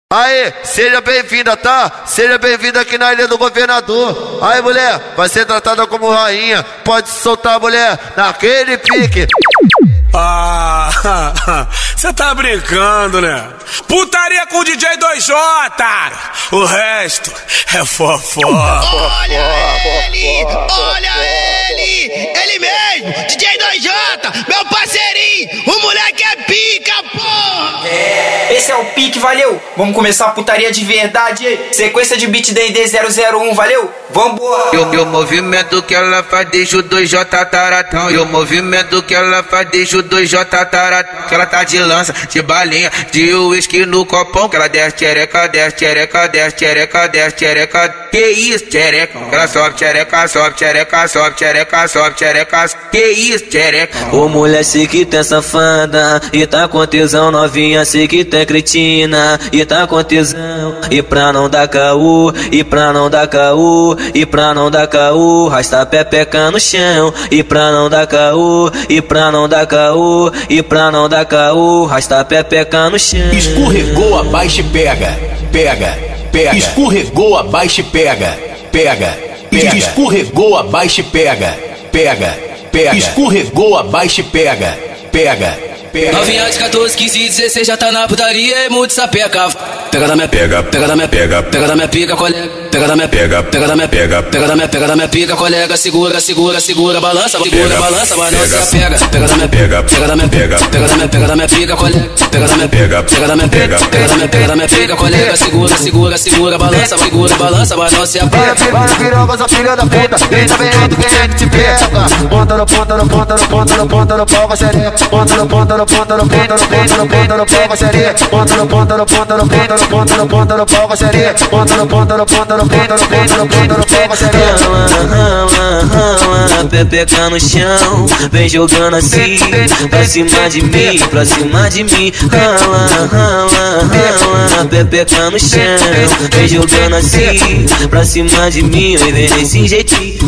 Aí, seja bem-vinda, tá? Seja bem-vinda aqui na Ilha do Governador. Aí, mulher, vai ser tratada como rainha. Pode soltar, mulher, naquele pique. Cê tá brincando, né? Putaria com o DJ 2J, o resto é fofó. Olha ele mesmo, DJ 2J, meu parceirinho, o moleque é pica, porra! Esse é o pique, valeu? Vamos começar a putaria de verdade, hein? Sequência de beat D&D 001, valeu? Vambora! E o movimento que ela faz deixa o 2J taratão. E o movimento que ela faz deixa o 2J taratão. Que ela tá de lança, de balinha, de uísque no copão. Que ela desce tchereca, desce tchereca, desce tchereca, desce tchereca. Que isso, tchereca? Que ela sobe tchereca, sobe tchereca, sobe tchereca, sobe tchereca. Que isso, tchereca? Ô mulher, sei que tem safada e tá com tesão, novinha, sei que tem cretina e tá com tesão. E pra não dar caô, e pra não dar caô, e pra não dar caô, rasta pepeca no chão. E pra não dar caô, e pra não dar caô, e pra não dar caô, rasta pepeca no chão. Escorregou, abaixa e pega, pega, pega. Escorregou, abaixa e pega, pega, pega. Escorregou, abaixa e pega, pega, pega. Escorregou, abaixa e pega, pega. Novinha de 14, 15, 16 já tá na putaria e muito sapeca. Pega da minha pega, pega da minha pega, pega da minha pica, colega. Pega da minha pega, pega da minha pega, pega da minha pica, colega. Segura, segura, segura, balança, segura, balança, mas não se apega. Pega da minha pega, pega da minha pega, pega da minha pica, colega. Pega da minha pega, pega da minha pega, pega da minha pica, colega. Segura, segura, segura, balança, segura, balança, mas não se apega. Vai piroga, essa filha da puta, e também é do que é que te pega. Ponta no ponta no ponta no ponta no ponta no pau, vai xereca. Ponta no ponta no ponta no ponta no ponta no ponta no pau, vai xereca. Ponta no ponta no ponta no ponta no ponta no ponta no pau, vai xereca. Ponta no ponta no ponta no ponta no ponta no ponta no pau, vai xereca. Pepeca no chão, vem jogando assim, pra cima de mim, pra cima de mim. Pepeca no chão, vem jogando assim, pra cima de mim, e vem desse jeitinho.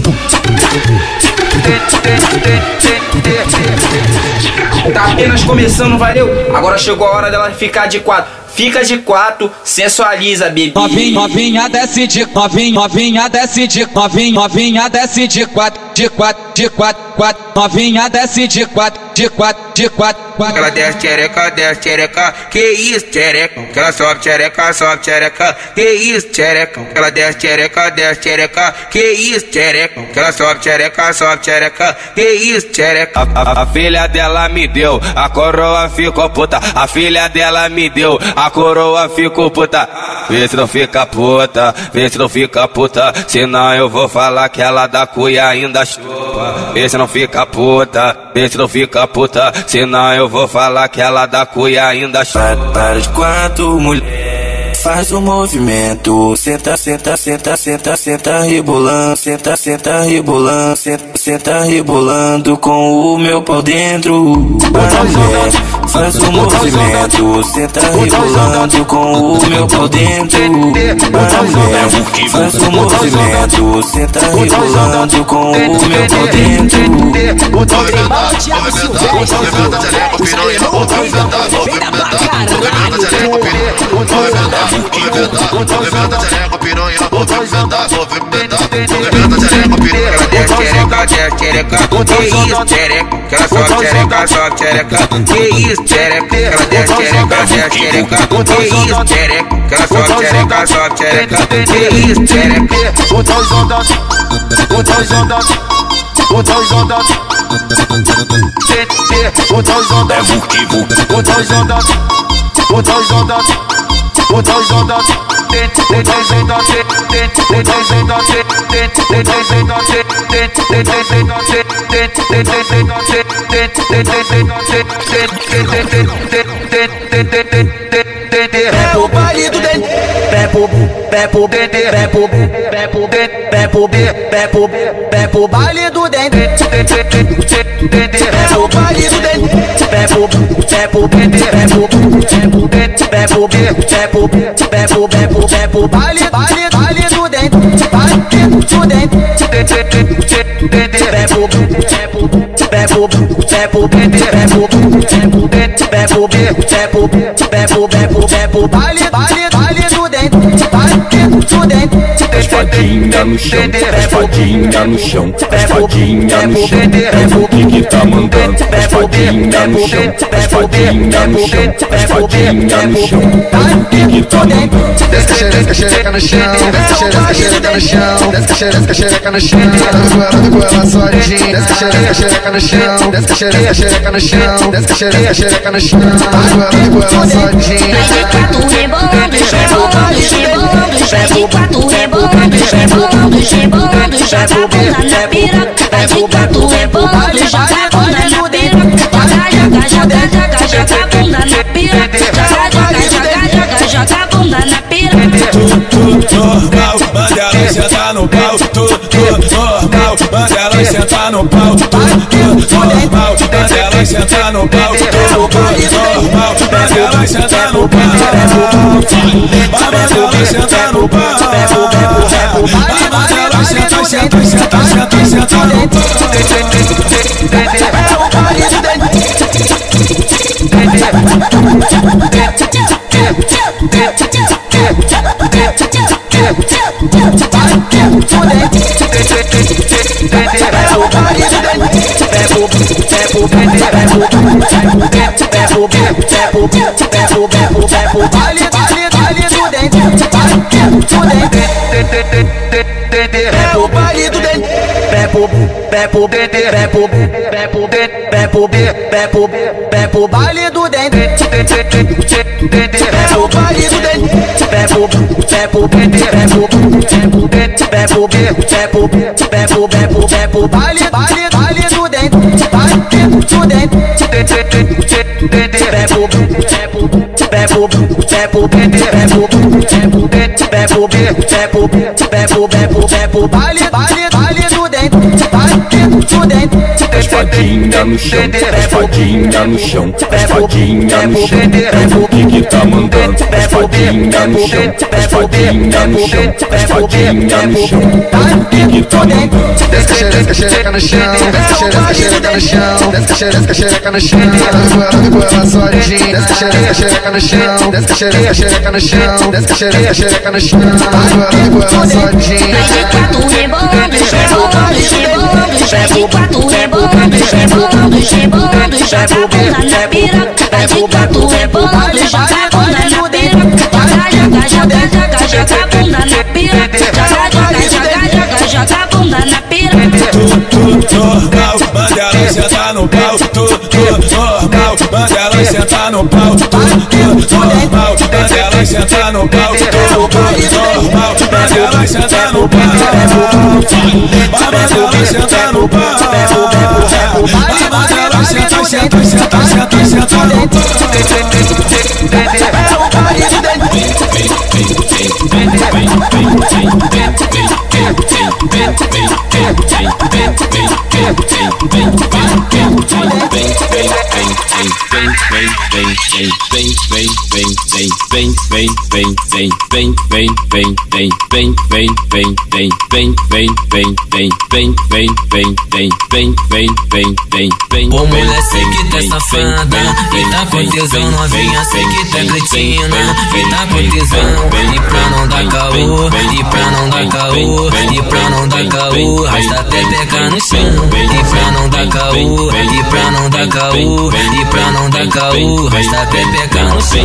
Tá apenas começando, valeu? Agora chegou a hora dela ficar de quatro. Fica de quatro, sensualiza, bebê. Novinha desce de novinha desce de novinha desce de quatro, de quatro, de quatro, quatro. Novinha desce de quatro, de quatro, de quatro. Ela desce tchereca, que isso, tchereca? Que ela sobe tchereca, que isso, tchereca? Ela desce tchereca, que isso, tchereca? Que ela sobe tchereca, que isso, tchereca? A filha dela me deu, a coroa ficou puta. A filha dela me deu, a coroa ficou puta. Vê se não fica puta, vê se não fica puta. Senão eu vou falar que ela da cuia ainda chupa. Vê se não fica puta, vê se não fica puta. Senão eu vou falar que ela da cuia ainda chupa. Para de quatro, mulher, faz o movimento. Senta, senta, senta, senta, senta rebolando. Senta, senta rebolando, senta rebolando com o meu pau dentro. Para mulher, faz o movimento. Senta rebolando com o meu pau dentro. Para mulher, faz o movimento. Senta rebolando com o meu pau dentro. Tchereca, que isso, tchereca? Que ela sobe tchereca, que isso, tchereca? Ela desce tchereca, que isso, tchereca? Que ela sobe tchereca, que isso, tchereca? O 2J, o 2J, o 2J, o 2J, É vuki vuki. o 2J, o 2J, o 2J. É o baile do dente. Baile do dente. É o baile do dente. Baile do dente. Baile no chão, espadinha no chão, espadinha no chão. O que tá mandando? Espadinha no chão, espadinha no chão, espadinha no chão. O que tá mandando? Desce a xereca no chão, desce a xereca no chão, desce a xereca no chão. Com ela sozinha, desce a xereca no chão, desce a xereca no chão, desce a xereca no chão. Com ela sozinha. Vai de quatro rebolando, rebolando, rebolando, vai de quatro rebolando, rebolando, rebolando, joga a bunda na piroca. Vai de quatro rebolando, joga a bunda na piroca. Joga a bunda na piroca. Joga a bunda na piroca. Normal, manda ela sentar no pau. Normal, manda ela sentar no pau. Normal, manda ela sentar no pau. Normal, manda ela sentar no pau. Manda ela sentar no pau. Manda ela sentar, sentar, sentar, sentar, sentar no pau. É o baile do dente. Bebo, bebo, bebo, bebo, bebo, bebo, bebo, baile do dente. É o baile do dente. Bebo, bebo, bebo, bebo, bebo, bebo, bebo, bebo, bebo, baile do dente. Baile do dente. Bebo, bebo, bebo, bebo, bebo, bebo, bebo, bebo, bebo, baile do dente. Baile do dente. Espadinha no chão, espadinha no chão, espadinha no chão. O que tá mandando? Espadinha no chão, espadinha no chão, espadinha no chão. O que tá mandando? Desce a xereca no chão, desce a xereca no chão, desce a xereca no chão. Com ela sozinha, desce a xereca no chão, desce a xereca no chão, desce a xereca no chão. Com ela sozinha. Vai de quatro rebolando, rebolando, rebolando, vai de quatro rebolando, rebolando, rebolando, joga a bunda na piroca. Vai de quatro rebolando, joga a bunda na piroca. Joga a bunda na piroca. Joga a bunda na piroca. Normal, manda ela sentar no pau. Normal, manda ela sentar no pau. Normal, manda ela sentar no pau. Normal, manda ela sentar no pau. Manda ela sentar no pau. Manda ela sentar, sentar, sentar, sentar, sentar no pau. Ô mulher, sei que tá safada, e tá com tesão, novinha, sei que tá cretina, e tá com tesão, e pra não dar caô, e pra não dar caô, e pra não dar caô, rasta até pegar no chão, e pra não dar caô, e pra não dar caô, e pra não dar caô, rasta até pegar no chão.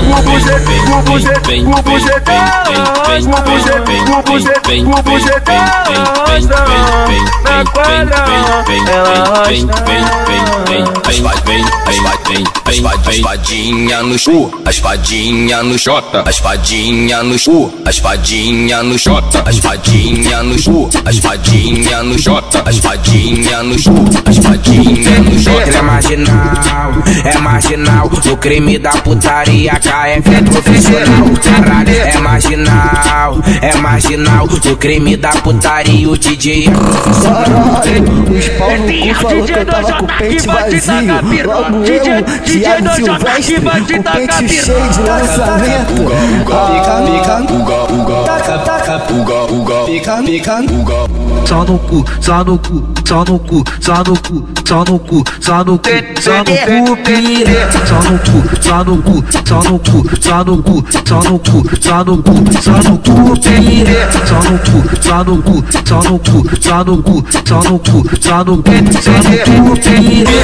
Espadinha no chu, a espadinha no xota, a espadinha no chu, a espadinha no xota, a espadinha no chu, a espadinha no xota, a espadinha no chu, a espadinha no xota. Ele é marginal, o crime da putaria, KF é profissional. Caralho, é marginal, o crime da putaria, o DJ é profissional. Caralho, os pau no cu falou que eu tava com o pente vazio. Logo eu, Thiago Silvestre, com o pente cheio de lançamento. Uga, uga, uga, uga, uga, uga, uga, uga, uga, uga. só no cu, só no cu, só no cu, só no cu, só no cu, só no cu, só no cu, piranha. Só no cu, só no cu, só no cu, só no cu, só no cu, só no cu, só no cu, piranha. Só no cu, só no cu, só no cu, só no cu, só no cu, só no cu, só no cu, piranha.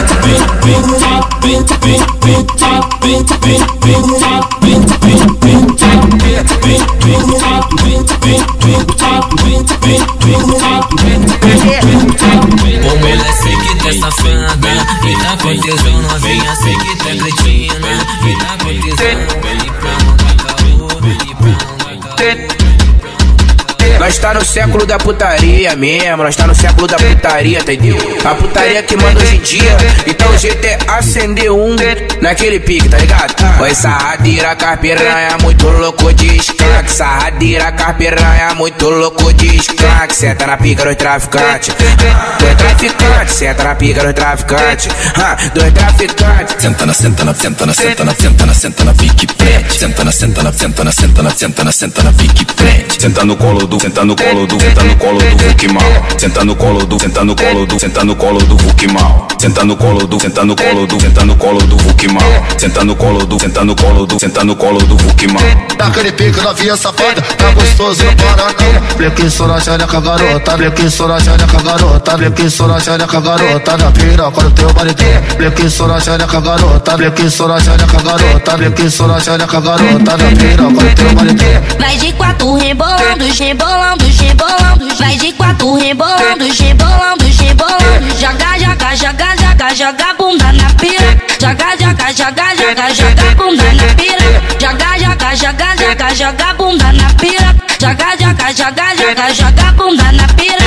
Ô mulher, sei que tá safada, vem tá com tesão novinha, sei que tá cretina, vem tá com tesão, vem pra não dar caô, vem pra não dar caô. Nós tá no século da putaria mesmo, nós tá no século da putaria, entendeu? A putaria que manda hoje em dia, então o jeito é acender um naquele pique, tá ligado? Oi, sarradeira, carpiranha, muito louco de skunk. Sarradeira, carpiranha, muito louco de skunk. Senta na pica dos traficantes, dois traficantes. Senta na pica dos traficantes, dois traficantes. Senta na, senta na, senta na, senta na, senta na, senta na pique prende. Senta na, senta na, senta na, senta na, senta na, senta na pique prende. Senta no colo do, senta no colo do, senta no colo do Vuki mal. Senta no colo do, senta no colo do, senta no colo do Vuki mal. Senta no colo do, senta no colo do, senta no colo do Vuki mal. Senta no colo do, senta no colo do, senta no colo do Vuki mal. Daquele pique novinha safada, tá gostoso no Paranão. Bleque sorachada com a garota, bleque sorachada com a garota, bleque sorachada com a garota na piroca do teu marido. Bleque sorachada com a garota, bleque sorachada com a garota, bleque sorachada com a garota na piroca do teu marido. Vai de quatro rebolando, rebolando, rebolando. Vai de quatro rebolando, rebolando, rebolando. Joga, joga, joga, joga, joga a bunda na pira. Joga, joga, joga, joga, joga a bunda na pira. Joga, joga, joga, joga, joga a bunda na pira. Joga, joga, joga, joga, joga a bunda na pira.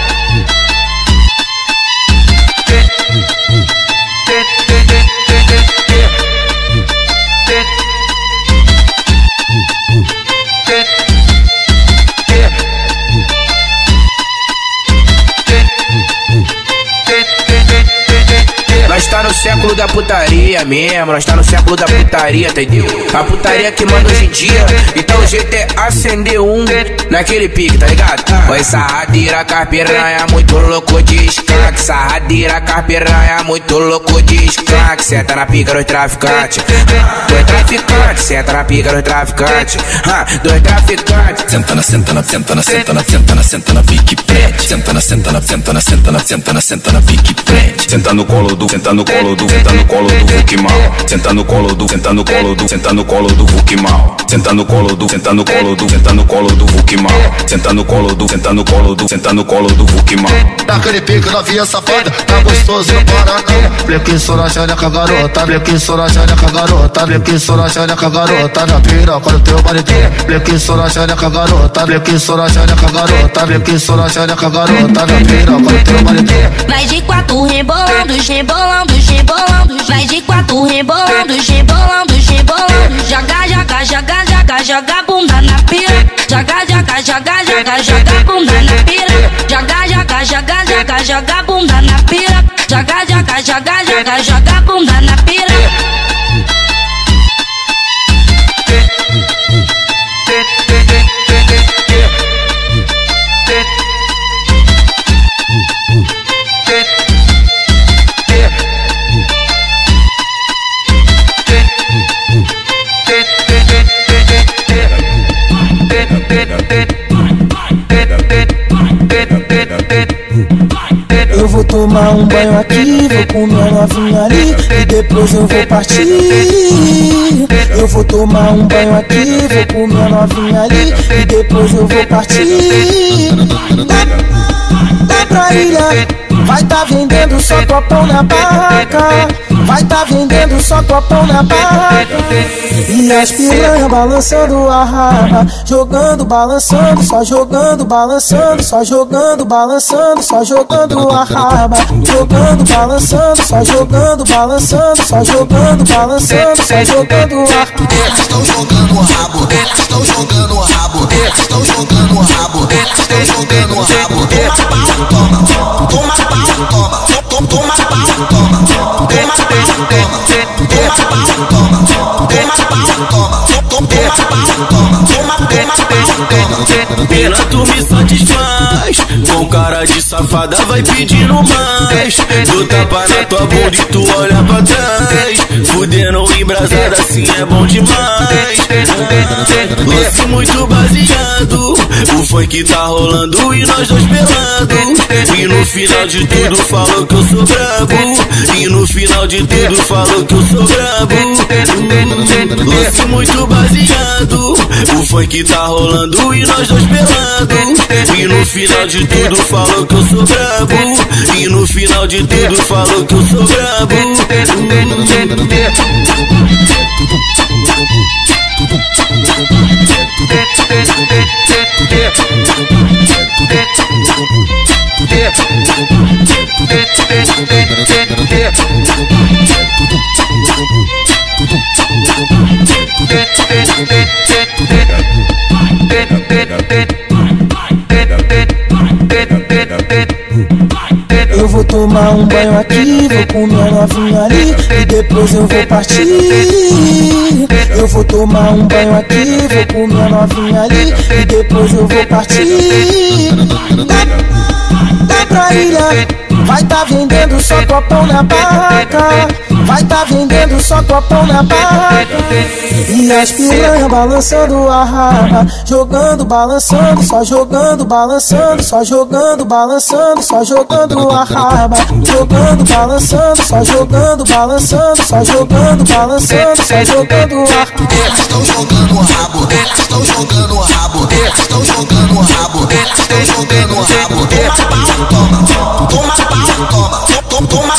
Nós tá no século da putaria mesmo, nós tá no século da putaria, entendeu? A putaria que manda hoje em dia, então o jeito é acender um naquele pique, tá ligado? Oi, sarradeira, carpiranha, muito louco de skunk. Sarradeira, carpiranha, muito louco de skunk. Senta na pica dos traficantes, dois traficantes. Senta na pica dos traficantes, dois traficantes. Senta na, senta na, senta na, senta na, senta na, senta na pique prende. Senta na, senta na, senta na, senta na, senta na, senta na pique prende. Senta no colo do, senta no colo do, senta no colo do Vuki mal. Senta no colo do, senta no colo do, senta no colo do Vuki mal. Senta no colo do, senta no colo do, senta no colo do Vuki mal. Senta no colo do, senta no colo do, senta no colo do Vuki mal. Daquele pique novinha safada, tá gostoso no Paranão. Bleque sorachada com a garota, bleque sorachada com a garota, bleque sorachada com a garota na piroca do teu marido. Bleque sorachada com a garota, bleque sorachada com a garota, bleque sorachada com a garota na piroca do teu marido. Vai de quatro rebolando, rebolando, rebolando. Vai de quatro rebolando, rebolando, rebolando. Joga, joga, joga, joga, joga a bunda na pira. Joga, joga, joga, joga, joga a bunda na pira. Joga, joga, joga, joga, joga a bunda na pira. Joga, joga, joga, joga, joga a bunda na pira. Eu vou tomar um banho aqui, vou comer a novinha ali e depois eu vou partir. Eu vou tomar um banho aqui, vou comer a novinha ali e depois eu vou partir. Dá pra ilha, vai tá vendendo só copão na barraca. Vai tá vendendo só copão na barraca. E as piranha balançando a raba, jogando, balançando, só jogando, balançando, só jogando, balançando, só jogando a raba, jogando, balançando, só jogando, balançando, só jogando, balançando, só jogando a raba. Estão jogando o rabo, estão jogando o rabo, estão jogando o rabo, estão jogando o rabo. Pena tu me satisfaz, com cara de safada vai pedindo mais. Tu tapa na tua bunda e tu olha pra trás, fudendo embrasada assim é bom demais. Lance muito baseado, o funk tá rolando e nós dois pelado. E no final de tudo falou que eu sou brabo, e no final de tudo falou que eu sou brabo. Lance muito baseado, o funk tá rolando e nós dois pelado. E no final de tudo falou que eu sou brabo, e no final de tudo falou que eu sou brabo. Eu vou tomar um banho aqui, vou comer novinha ali e depois eu vou partir. Eu vou tomar um banho aqui, vou comer novinha ali e depois eu vou partir. Dá pra ilha, vai tá vendendo só copão na barraca, vai tá vendendo só copão na barraca. E as piranha balançando a raba, jogando, balançando, só jogando, balançando, só jogando, balançando, só jogando a raba, jogando, balançando, só jogando, balançando, só jogando, balançando, só jogando a raba. Estão jogando o rabo, estão jogando o rabo, estão jogando o rabo, estão jogando o rabo. Toma, toma, toma, toma, toma, toma,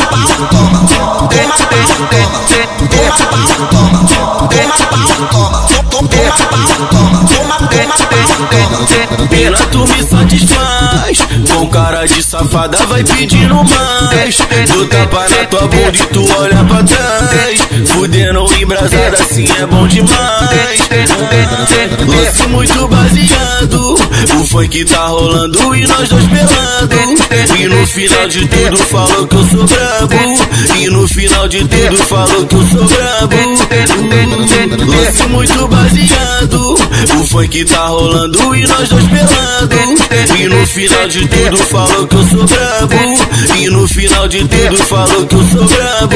Pena tu me satisfaz, com cara de safada vai pedindo mais. Tu tapa na tua bunda e tu olha pra trás, fudendo embrasada assim é bom demais. Lance muito baseado, o funk tá rolando e nós dois pelado. E no final de tudo falou que eu sou brabo, e no final de tudo falou que eu sou brabo. Lance muito baseado, o funk tá rolando e nós dois pelado. E no final de tudo falou que eu sou brabo, e no final de tudo falou que eu sou brabo.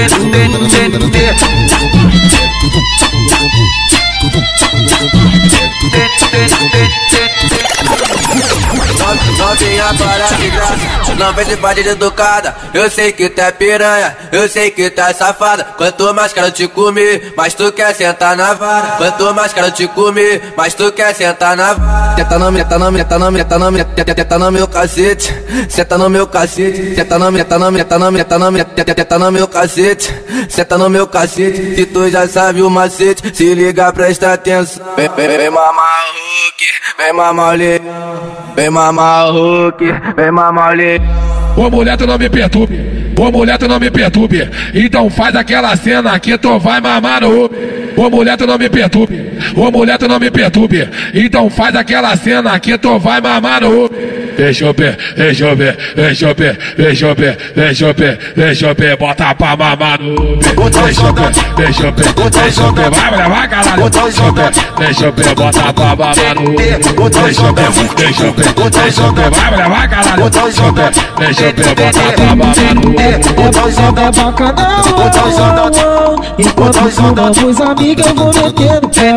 Novinha para de graça, não vem de bandido educada. Eu sei que tu é piranha, eu sei que tu é safada. Quanto mais quero te comer, mais tu quer sentar na vara. Quanto mais quero te comer, mais tu quer sentar na vara. Tenta no meu, tenta no meu, tenta no meu, tenta no meu, tenta no meu cacete. Senta no meu cacete, tenta no meu, tenta no meu, tenta no meu, tenta no meu, tenta no meu cacete. Senta no meu cacete, se tu já sabe o macete, se liga, presta atenção. Vem mamar o Hulk, vem mamar o leão, vem mamar o Hulk, vem mamar o leão. Ô mulher, tu não me perturbe, ô mulher, tu não me perturbe. Então faz aquela cena que tu vai mamar no Uber. Ô mulher, tu não me perturbe, ô mulher, tu não me perturbe. Então faz aquela cena que tu vai mamar no Uber. Deixa eu ver, deixa eu ver, deixa eu ver, deixa eu ver, deixa eu ver, deixa eu ver, bota pra mamar no Uber. Deixa eu ver, deixa eu ver, deixa eu ver, vai caralho. Deixa eu ver, deixa eu ver, bota pra mamar no Uber. Deixa eu ver, deixa eu ver, deixa eu ver, vai caralho. Deixa eu ver, deixa eu ver, bota pra mamar no Uber. É bacanão, enquanto somos amigos eu vou meter no pé.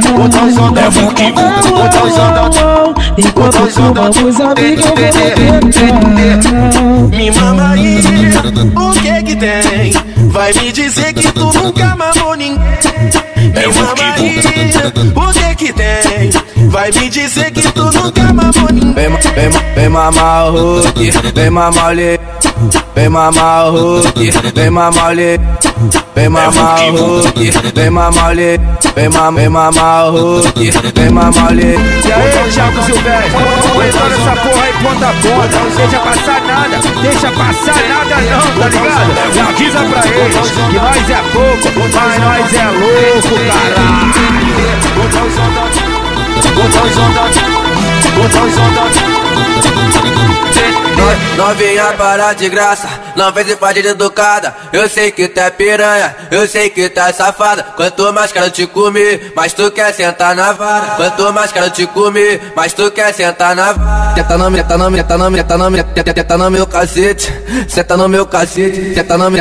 É bacanão, enquanto somos amigos eu vou meter no pé. Me mama aí, o que que tem? Vai me dizer que tu nunca mamou ninguém. Me mama aí, o que que tem? Vai me dizer que tu nunca mamou ninguém. Vem mamar o Hulk, vem mamar o leão, vem mamar o Hulk, vem mamar o leão, vem mamar o Hulk, vem mamar o leão, vem mamar o Hulk, vem mamar o leão. E aí, Jaco Silvestre, levando essa porra aí ponta a ponta, não deixa passar nada, deixa passar nada não, tá ligado? E avisa pra eles que nós é pouco, mas nós é louco, caralho. Novinha para de graça, não vem se faz de educada. Eu sei que tu é piranha, eu sei que tu é safada. Quanto mais quero te comer, mas tu quer sentar na vara. Quanto mais quero te comer, mas tu quer sentar na vara. Teta no meu cacete, senta no meu cacete. Teta no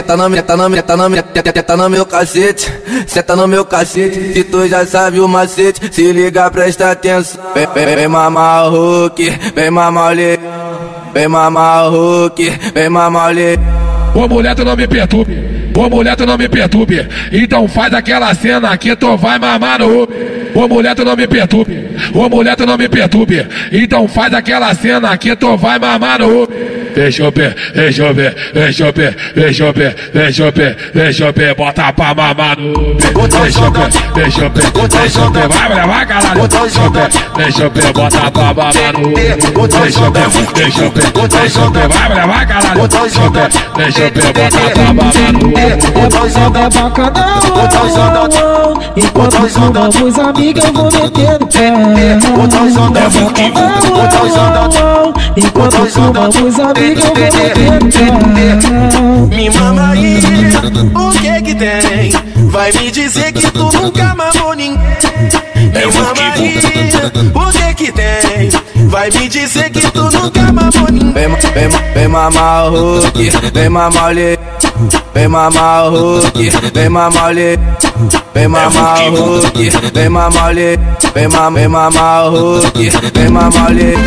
meu cacete, senta no meu cacete. Se tu já sabe o macete, se liga, presta atenção. Vem mamar o Hulk, vem mamar o leão. Vem mamar o Hulk, vem mamar o leão. Ô mulher, tu não me perturbe. Ô mulher, tu não me perturbe. Então faz aquela cena que tu vai mamar no Uber. Ô mulher, tu não me perturbe. Ô mulher, tu não me perturbe. Então faz aquela cena que tu vai mamar no Uber. Deixa eu ver, deixa eu ver, deixa eu ver, deixa eu ver, deixa eu ver, deixa eu ver, bota pra mamar no Uber. Deixa eu ver, deixa eu ver, deixa eu ver, vai caralho. Deixa eu ver, deixa eu ver, bota pra mamar no Uber. Deixa eu ver, deixa eu ver, deixa eu ver, vai caralho. Deixa eu ver, deixa eu ver, bota pra mamar no Uber. É bacanão, enquanto fumamos amiga eu vou metendo pé. É bacanão, enquanto fumamos amiga eu vou metendo pé. Me mama aí, o que tem? Vai me dizer que tu nunca mamou ninguém. Me mama aí, o que tem? Vai me dizer que tu nunca mamou ninguém. Vem mamar o Hulk, vem mamar o leão. Vem mamar o Hulk, vem mamar o leão. Vem mamar o Hulk, vem mamar o leão. Vem mamar o Hulk, vem mamar o leão.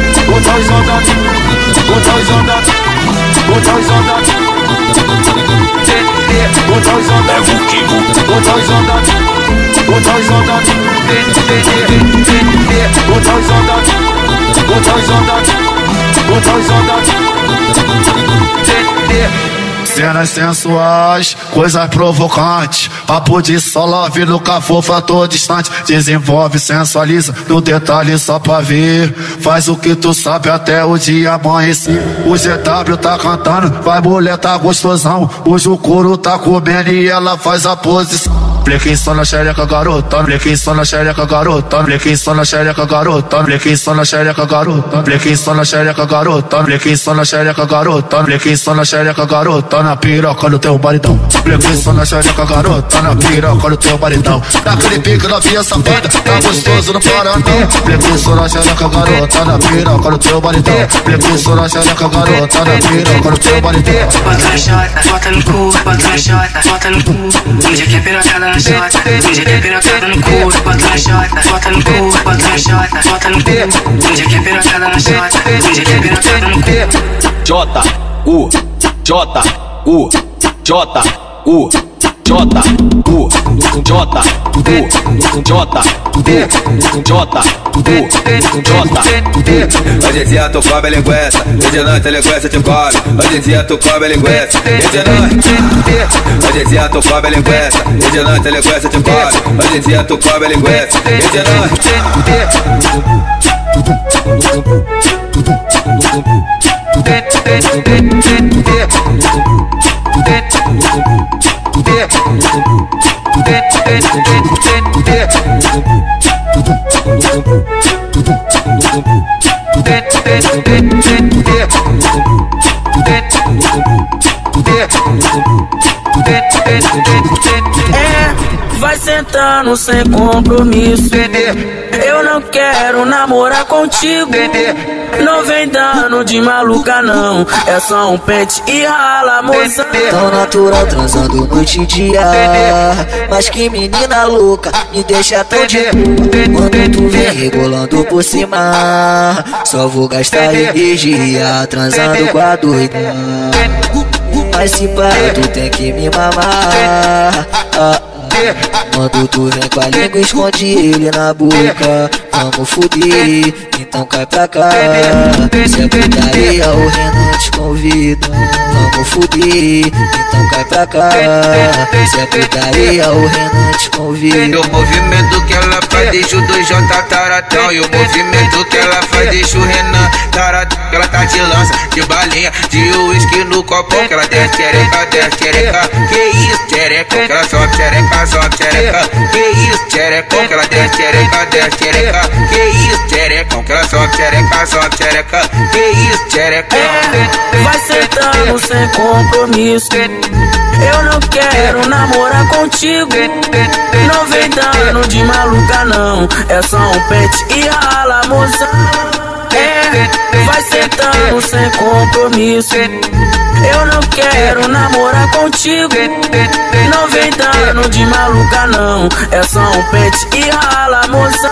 Cenas sensuais, coisas provocantes. Papo de só love, nunca fofa, tô distante. Desenvolve, sensualiza, no detalhe só pra ver. Faz o que tu sabe até o dia amanhecer. O GW tá cantando, vai mulher tá gostosão. Hoje o couro tá comendo e ela faz a posição. Blequim só na xereca, garota. Blequim só na xereca, garota. Blequim só na xereca, garota. Blequim só na xereca, garota. Blequim só na xereca, garota. Blequim só na xereca, garota. Blequim só na xereca, garota. Na piroca do teu baridão. Blequim só na xereca, garota. Na piroca do teu baridão. Naquele pique da via safada, tá gostoso no Paraná. Blequim só na xereca, garota. Na piroca do teu baridão. Blequim só na xereca, garota. Na piroca do teu baridão. Bota na xota, bota no cu, bota na xota, bota no cu. Um dia que é pirocada na xota, um dia que é pirocada no cu. Bota na xota, bota no cu, bota na xota, bota no cu. Um dia que é pirocada na xota, um dia que é pirocada no cu. J-U, J-U, J-U, J-U, Hoje em dia tu come linguiça, de noite linguiça te come. Hoje em dia tu come linguiça, de noite. Hoje em dia tu come linguiça, de noite linguiça te come. Hoje em dia tu come linguiça, de noite. Vai sentando sem compromisso. Eu não quero namorar contigo. Não vem dando de maluca não. É só um pente e rala, moça. Tão natural transando noite e dia. Mas que menina louca, me deixa tão de boa. Quando tu vem rebolando por cima, só vou gastar energia transando com a doida. Mas se para, tu tem que me mamar. Quando tu vem com a língua, esconde ele na boca. Vamos fuder, então cai pra cá. Se é putaria, o Renan te convida. Vamos fuder, então cai pra cá. Se é putaria, o Renan te convida. O movimento que ela faz deixa o 2J taratão. E o movimento que ela faz deixa o Renan taratão. Ela tá de lança, de balinha, de uísque no copão. Que ela desce xereca, desce xereca. Que isso, xereca, que ela sobe xereca, sobe xereca. Que isso, xereca, que ela desce xereca, desce xereca. Que isso, xerecão, que ela sobe sobe xereca, sobe xereca. Que isso, xereca? Vai sentando sem compromisso. Eu não quero namorar contigo. Não vem dando de maluca não. É só um pente e rala, moça. Vai sentando sem compromisso. Eu não quero namorar contigo. Não vem dando de maluca não. É só um pente e rala, moça.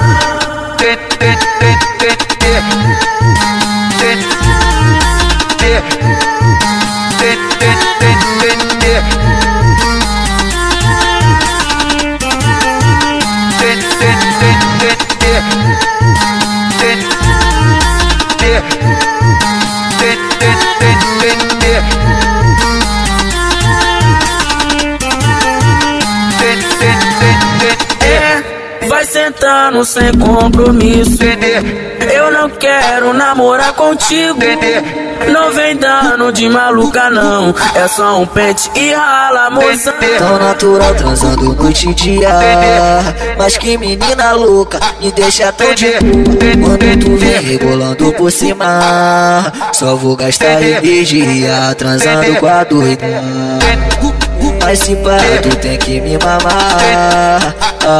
Vai sentando sem compromisso. Eu não quero namorar contigo. Não vem dando de maluca não. É só um pente e rala, moça. Tão natural transando noite e dia. Mas que menina louca, me deixa tão de boa. Quando tu vem rebolando por cima, só vou gastar energia transando com a doida. Mas se pá, tu tem que me mamar.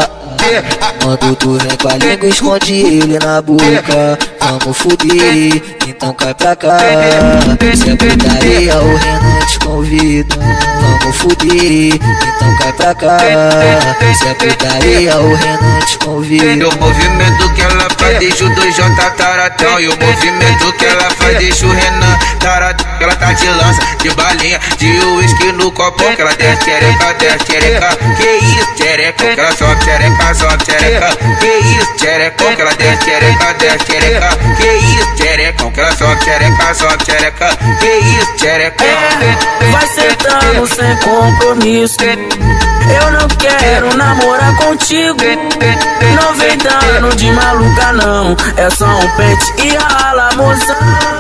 Quando tu vem com a língua, esconde ele na boca. Vamos fuder, então cai pra cá. Se é putaria, o Renan te convida. Vamos fuder, então cai pra cá. Se é putaria, o Renan te convida. O movimento que ela faz deixa o 2J taratão. E o movimento que ela faz deixa o Renan taratão. Ela tá de lança, de balinha, de uísque no copão. Que ela desce xereca, desce xereca. Que isso, xereca? Que ela sobe xereca, sobe xereca. Que isso, xereca? Que ela desce xereca, desce xereca. Que isso, xereca? Que ela sobe xereca, sobe xereca. Que isso, xereca? Vai sentando sem compromisso. Eu não quero namorar contigo. Não vem dando de maluca não. É só um pente e rala, moça.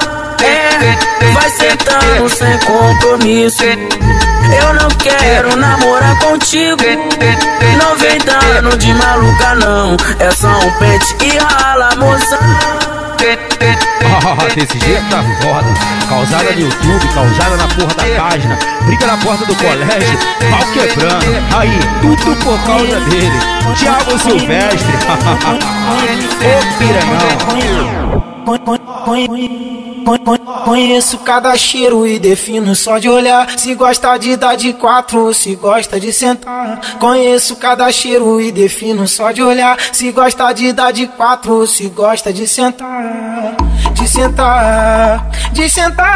Vai sentando sem compromisso. Eu não quero namorar contigo. Não vem dando de maluca não. É só um pente e rala, moça. Desse jeito tá foda. Causada no YouTube, causada na porra da página. Briga na porta do colégio, pau quebrando. Aí, tudo por causa dele. Thiago Silvestre. Ô piranhão. Conheço cada cheiro e defino só de olhar. Se gosta de dar de 4, se gosta de sentar. Conheço cada cheiro e defino só de olhar. Se gosta de dar de 4, se gosta de sentar. De sentar, de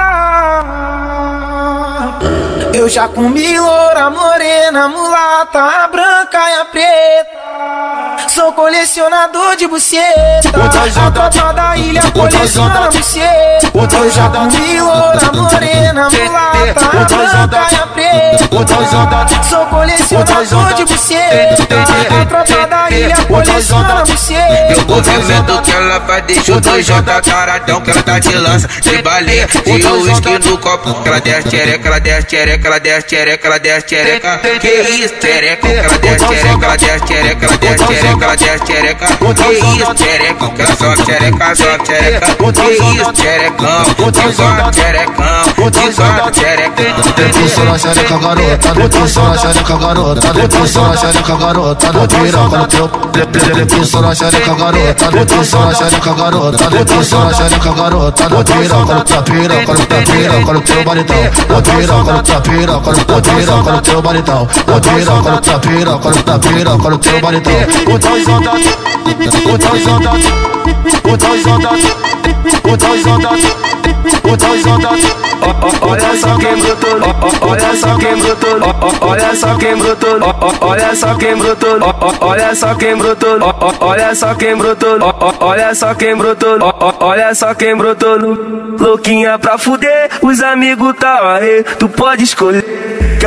sentar. Eu já comi loura, morena, mulata, a branca e a preta. Sou colecionador de buceta. A tropa da ilha coleciona buceta. Eu já comi loura, morena, mulata, a branca e a preta. Sou colecionador de buceta. A tropa da ilha coleciona buceta. E o movimento que ela faz deixa o 2J taradão. Que ela tá de lança, de balinha, de uísque no copo. Que ela desce xereca, ela desce xereca, ela desce xereca, ela desce xereca. Que isso, xereca? Que ela desce xereca, ela desce xereca, ela desce xereca, ela desce xereca. Que isso, xereca? Que ela sobe xereca, sobe xereca. Que isso, xerecão? Que sobe xerecão? Que sobe xerecão? Depulso na xereca, garota. Depulso na xereca, garota. Depulso na xereca, garota. No piroca no teu. Depulso na xereca, garota. Depulso na xereca, garota. Depulso na xereca, garota. No piroca no teu, piroca no teu, piroca no teu baritão. No piroca no teu, piroca no teu, piroca no teu baritão. No piroca no teu, piroca no teu, piroca no teu baritão. O 2J, o 2J, o 2J, o 2J, o 2J. Olha só quem brotou, olha só quem brotou, olha só quem brotou, olha só quem brotou, olha só quem brotou, olha só quem brotou, olha só quem brotou, olha só quem brotou. Louquinha pra fuder, os amigos tá aí, tu pode escolher.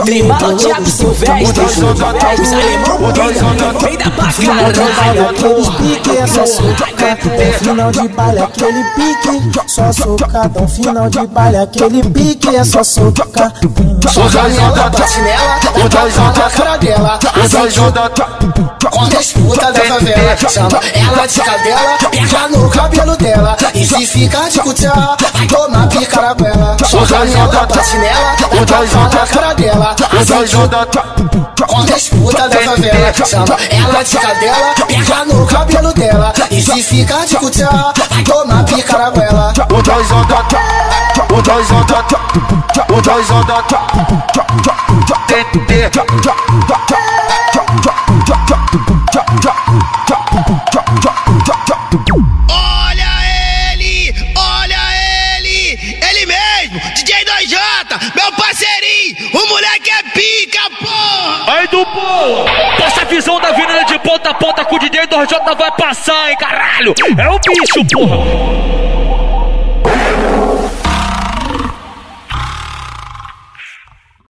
Trem bala, Thiago Silvestre. Os alemão vem da bacana. Aqueles pique é só socadão. Final de baile aquele pique, só socadão. Final de baile aquele pique é só socadão. Soca nela, bate nela, dá um na cara dela. Quando as putas da favela chama ela de cadela, pega no cabelo dela. E se ficar de cutiá, vai tomar pica na goela. Soca nela, bate nela, dá um na cara dela. Quando as putas da favela chama ela de cadela, pega no cabelo dela. E se ficar de cutiá, vai tomar pica na goela. Ele mesmo, DJ 2J, meu parceirinho, o moleque é pica, porra! Aí do boa! Passa a visão da avenida de ponta a ponta com o DJ 2J vai passar, hein, caralho! É o bicho, porra!